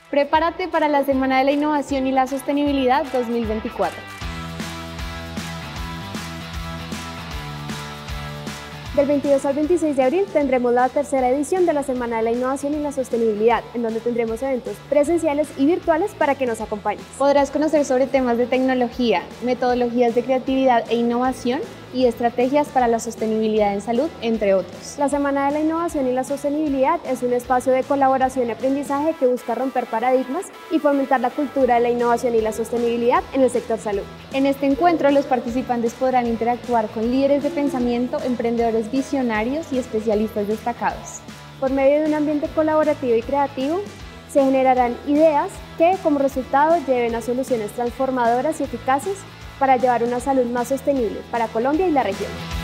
Prepárate para la Semana de la Innovación y la Sostenibilidad 2024. Del 22 al 26 de abril tendremos la tercera edición de la Semana de la Innovación y la Sostenibilidad, en donde tendremos eventos presenciales y virtuales para que nos acompañes. Podrás conocer sobre temas de tecnología, metodologías de creatividad e innovación y estrategias para la sostenibilidad en salud, entre otros. La Semana de la Innovación y la Sostenibilidad es un espacio de colaboración y aprendizaje que busca romper paradigmas y fomentar la cultura de la innovación y la sostenibilidad en el sector salud. En este encuentro, los participantes podrán interactuar con líderes de pensamiento, emprendedores visionarios y especialistas destacados. Por medio de un ambiente colaborativo y creativo, se generarán ideas que, como resultado, lleven a soluciones transformadoras y eficaces para llevar una salud más sostenible para Colombia y la región.